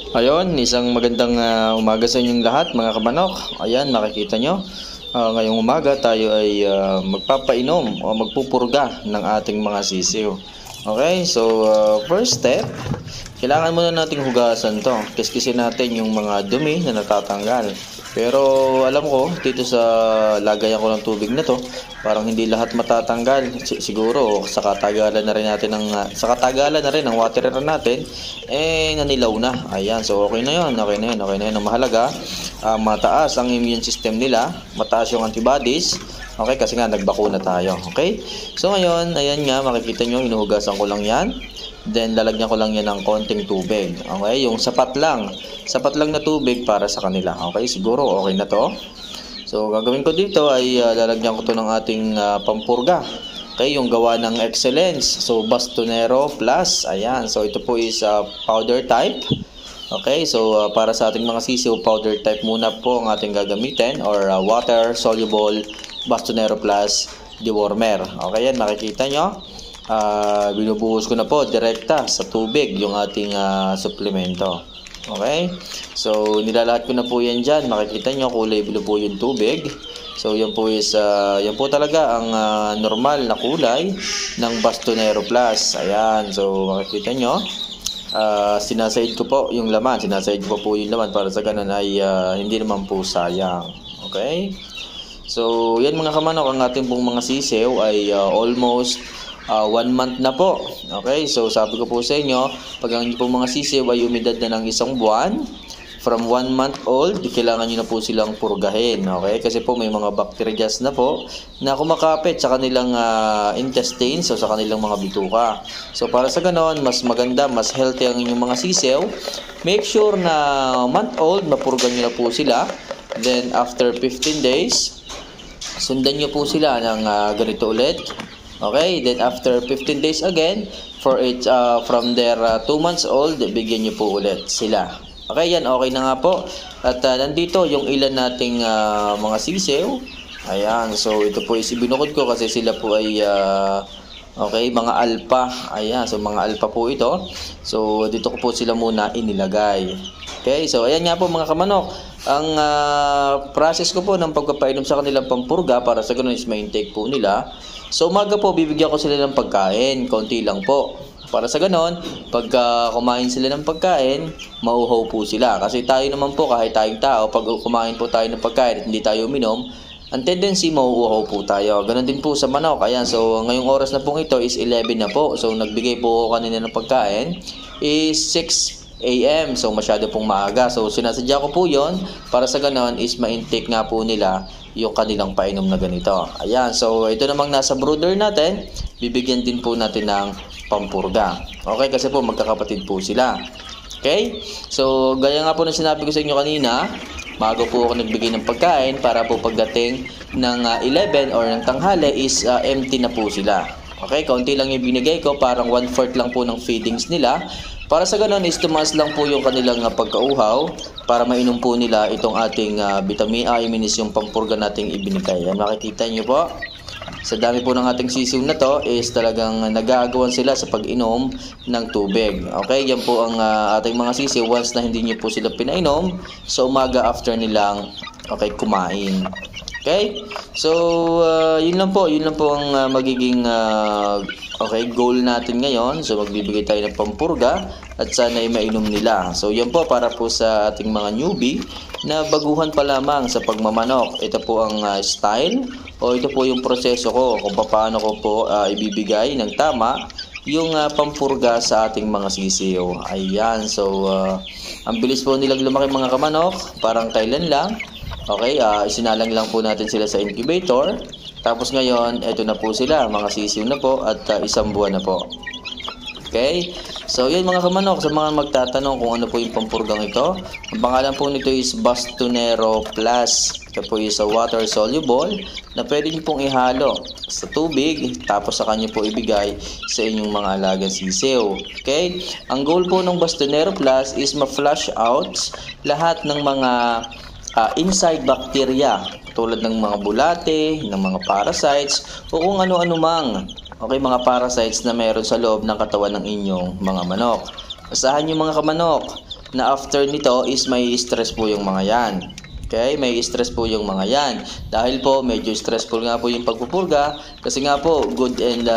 Ayun, isang magandang umaga sa inyong lahat mga kamanok. Ayan, makikita nyo. Ngayong umaga tayo ay magpapainom o magpupurga ng ating mga sisiw. Okay, so first step, kailangan muna nating hugasan to. Kiskisin natin yung mga dumi na natatanggal. Pero alam ko, dito sa lagayan ko ng tubig na to, parang hindi lahat matatanggal. Siguro sa katagalan na rin natin ng waterer natin, nanilaw na. Ayan, so okay na 'yon. Okay na 'yon. Ang mahalaga, mataas ang immune system nila, mataas yung antibodies. Okay, kasi nga nagbakuna tayo. Okay? So ngayon, ayan nga, makikita nyo, hinuhugasan ko lang 'yan. Then lalagyan ko lang yan ng konting tubig. Okay, yung sapat lang na tubig para sa kanila. Okay, siguro okay na to. So gagawin ko dito ay lalagyan ko to ng ating pampurga. Okay, yung gawa ng Excellence. So Bastonero Plus. Ayan, so ito po is powder type. Okay, so para sa ating mga sisiw, powder type muna po ang ating gagamitin, or water soluble Bastonero Plus dewormer. Okay, yan makikita nyo. Binubuhos ko na po direkta sa tubig yung ating suplemento. Okay, so nilalahat ko na po yan dyan. Makikita nyo kulay blue po yung tubig. So yan po is yan po talaga ang normal na kulay ng Bastonero Plus. Ayan, so makikita nyo, sinaside ko po yung laman. Para sa ganun ay hindi naman po sayang. Okay, so yan mga kamanok, ang ating pong mga sisiw ay almost 1 month na po. Okay, so sabi ko po sa inyo, pag ang po mga sisiw ay umidad na ng 1 buwan, from 1 month old, kailangan nyo na po silang purgahin. Okay, kasi po may mga bacteria na po na kumakapit sa kanilang intestines o sa kanilang mga bituka. So para sa ganon, mas maganda, mas healthy ang inyong mga sisiw. Make sure na month old, mapurgan nyo na po sila. Then after 15 days, sundan nyo po sila ng ganito ulit. Okay, then after 15 days again, from their 2 months old, bigyan nyo po ulit sila. Okay, yan, okay na nga po. At nandito yung ilan nating mga sisiw. Ayan, so ito po is ibinukod ko kasi sila po ay okay, mga alpha. Ayan, so mga alpha po ito. So dito ko po sila muna inilagay. Okay, so ayan nga po mga kamanok. Ang process ko po ng pagpapainom sa kanilang pampurga para sa ganun is ma-intake po nila. So umaga po bibigyan ko sila ng pagkain, konti lang po. Para sa ganon, pagka kumain sila ng pagkain, mauhaw po sila. Kasi tayo naman po, kahit tayong tao, pag kumain po tayo ng pagkain at hindi tayo uminom, ang tendency mauuhaw po tayo. Ganon din po sa manok. Ayan, so ngayong oras na pong ito is 11 na po. So nagbigay po kanina ng pagkain is 6 AM. So masyado pong maaga. So sinasadya ko po yon para sa ganon is ma-intake nga po nila yung kanilang painom na ganito. Ayan, so ito namang nasa brooder natin, bibigyan din po natin ng pampurga. Okay, kasi po magkakapatid po sila. Okay, so gaya nga po na sinabi ko sa inyo kanina, maaga po ako nagbigay ng pagkain para po pagdating ng 11 or ng tanghali is empty na po sila. Okay, kaunti lang yung binigay ko, parang 1/4 lang po ng feedings nila. Para sa ganun is tumaas lang po yung kanilang pagkauhaw para mainom po nila itong ating vitamin A, yung pampurga nating ibinigay. Yan, makikita nyo po. Sa dami po ng ating sisiw na to is talagang nag-aagawan sila sa pag-inom ng tubig. Okay, yan po ang ating mga sisiw once na hindi nyo po sila pinainom sa umaga after nilang kumain. Okay, so yun lang po ang magiging goal natin ngayon. So magbibigay tayo ng pampurga at sana ay mainom nila. So yan po para po sa ating mga newbie na baguhan pa lamang sa pagmamanok. Ito po ang style o ito po yung proseso ko kung paano ko po ibibigay ng tama yung pampurga sa ating mga sisiw. Ayan, so ang bilis po nilang lumaki mga kamanok, parang kailan lang. Okay, isinalang lang po natin sila sa incubator. Tapos ngayon, eto na po sila, mga sisiw na po at 1 buwan na po. Okay, so yun mga kamanok, sa mga magtatanong kung ano po yung pampurgang ito, ang pangalan po nito is Bastonero Plus. Ito po is water soluble na pwede nyo pong ihalo sa tubig, tapos sa kanya po ibigay sa inyong mga alagang sisiw. Okay, ang goal po ng Bastonero Plus is ma-flush out lahat ng mga inside bacteria tulad ng mga bulate, ng mga parasites o kung ano-ano mang mga parasites na meron sa loob ng katawan ng inyong mga manok. Asahan nyo mga kamanok, na after nito is may stress po yung mga yan. Okay, may stress po yung mga yan. Dahil po medyo stressful nga po yung pagpupurga kasi nga po good and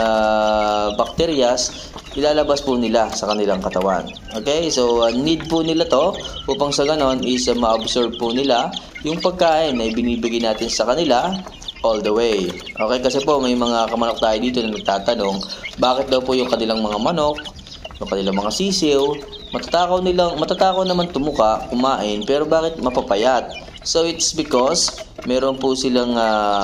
bacterias ilalabas po nila sa kanilang katawan. Okay, so need po nila to upang sa ganon is ma-absorb po nila yung pagkain na ibinibigay natin sa kanila all the way. Okay, kasi po may mga kamanok tayo dito na nagtatanong bakit daw po yung kanilang mga manok, yung kanilang mga sisiw, matatakaw naman tumuka, kumain, pero bakit mapapayat? So it's because meron po silang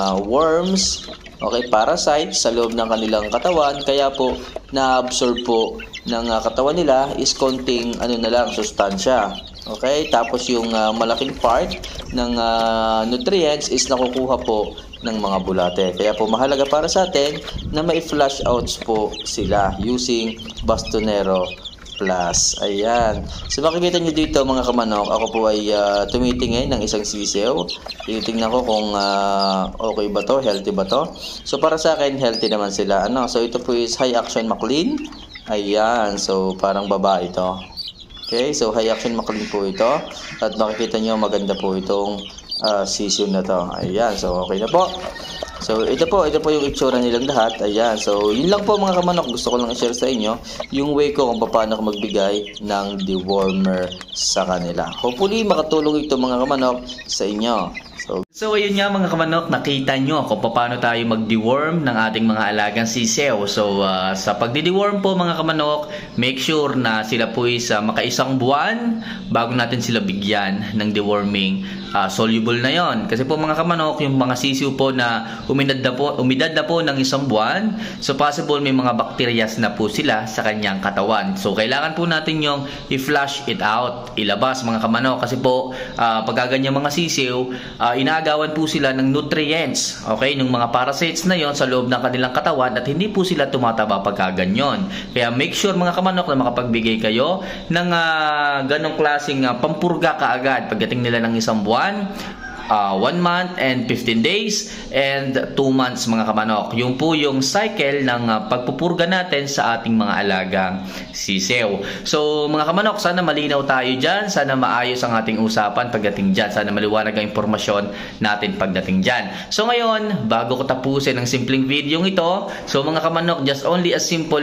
worms, okay, parasites sa loob ng kanilang katawan, kaya po na-absorb po ng katawan nila is konting sustansya. Okay, tapos yung malaking part ng nutrients is nakukuha po ng mga bulate. Kaya po mahalaga para sa atin na mai-flush outs po sila using Bastonero Plus. Ayan. So makikita nyo dito mga kamanok, ako po ay tumitingin ng isang sisiw. Tinitingnan ko kung okay ba to, healthy ba to. So para sa akin, healthy naman sila. So ito po is High Action McLean. Ayan. So parang babae ito. Okay. So High Action McLean po ito. At makikita nyo maganda po itong sisiw na to. Ayan. So okay na po. So ito po yung itsura nilang lahat. Ayan. So yun lang po mga kamanok, gusto ko lang i-share sa inyo yung way ko kung paano ako magbigay ng dewormer sa kanila. Hopefully makatulong ito mga kamanok sa inyo. So ayun nga mga kamanok, nakita nyo kung paano tayo mag-deworm ng ating mga alagang sisiw. So sa pagdi-deworm po mga kamanok, make sure na sila po is makaisang buwan bago natin sila bigyan ng deworming soluble na yon. Kasi po mga kamanok, yung mga sisiw po na umidad na po ng isang buwan, so possible may mga bacterias na po sila sa kanyang katawan. So kailangan po natin yung i-flush it out, ilabas mga kamanok, kasi po pagkaganyan mga sisiw, inaagawan po sila ng nutrients, okay, ng mga parasites na yon sa loob ng kanilang katawan at hindi po sila tumataba pagkaganyan. Kaya make sure mga kamanok na makapagbigay kayo ng ganong klaseng pampurga kaagad pagdating nila ng isang buwan, 1 month and 15 days and 2 months mga kamanok. Yung po yung cycle ng pagpupurga natin sa ating mga alagang sisiw. So mga kamanok, sana malinaw tayo dyan, sana maayos ang ating usapan pagdating dyan, sana maliwanag ang impormasyon natin pagdating dyan. So ngayon, bago ko tapusin ang simpleng video ito, so mga kamanok, just only a simple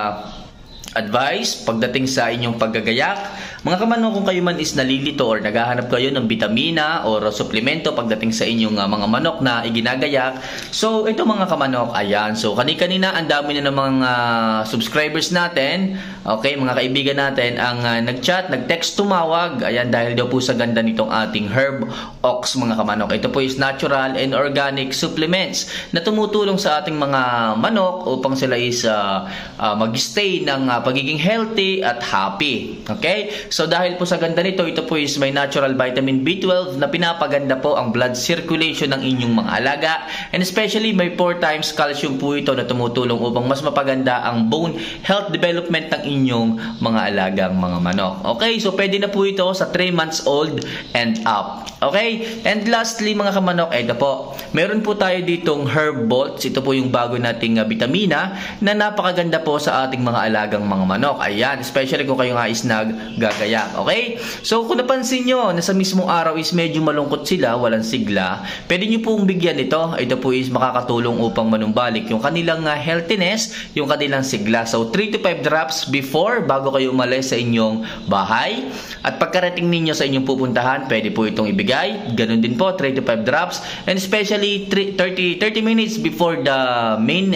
advice pagdating sa inyong paggagayak. Mga kamanok, kung kayo man is nalilito or naghahanap kayo ng bitamina or suplemento pagdating sa inyong mga manok na iginagayak, so ito mga kamanok, ayan, so kanina ang dami na ng mga subscribers natin, okay, mga kaibigan natin ang nag-chat, nag-text, tumawag, ayan, dahil daw po sa ganda nitong ating Herb Ox mga kamanok. Ito po is natural and organic supplements na tumutulong sa ating mga manok upang sila is mag-stay ng pagiging healthy at happy. Okay? So dahil po sa ganda nito, ito po is may natural vitamin B12 na pinapaganda po ang blood circulation ng inyong mga alaga, and especially may 4 times calcium po ito na tumutulong upang mas mapaganda ang bone health development ng inyong mga alagang mga manok. Okay? So pwede na po ito sa 3 months old and up. Okay? And lastly mga kamanok, ito po. Meron po tayo ditong Herb Bolts. Ito po yung bago nating vitamina na napakaganda po sa ating mga alagang mga manok. Ayan, especially kung kayo nga is naggagayak. Okay? So kung napansin nyo na sa mismong araw is medyo malungkot sila, walang sigla, pwede nyo pong bigyan ito. Ito po is makakatulong upang manumbalik yung kanilang healthiness, yung kanilang sigla. So 3 to 5 drops before, bago kayo umalis sa inyong bahay. At pagkarating ninyo sa inyong pupuntahan, pwede po itong ibigay. Ganun din po, 3 to 5 drops. And especially 30 minutes before the main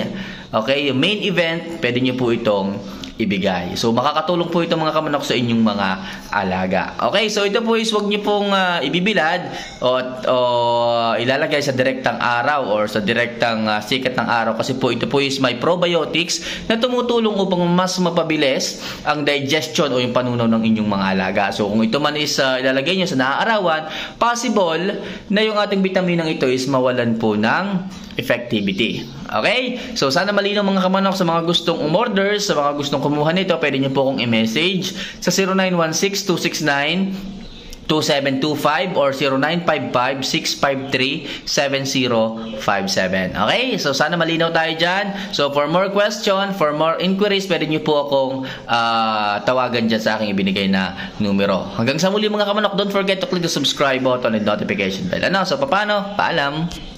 event, pwede nyo po itong ibigay. So makakatulong po ito mga kamanok sa inyong mga alaga. Okay, so ito po is wag niyo pong ibibilad o ilalagay sa direktang araw or sa direktang sikat ng araw, kasi po ito po is may probiotics na tumutulong upang mas mapabilis ang digestion o yung panunaw ng inyong mga alaga. So kung ito man is ilalagay niyo sa naaarawan, possible na yung ating bitaminang ito is mawalan po ng effectivity. Okay? So sana malinaw mga kamanok. Sa mga gustong umorder, sa mga gustong kumuha nito, pwede nyo po akong i-message sa 0916-269 0917-2725 or 0955-653-7057. Okay? So, sana malinaw tayo dyan. So, for more question, for more inquiries, pwede nyo po akong tawagan dyan sa aking ibinigay na numero. Hanggang sa muli mga kamanok, don't forget to click the subscribe button and notification bell. Ano? So, paano? Paalam!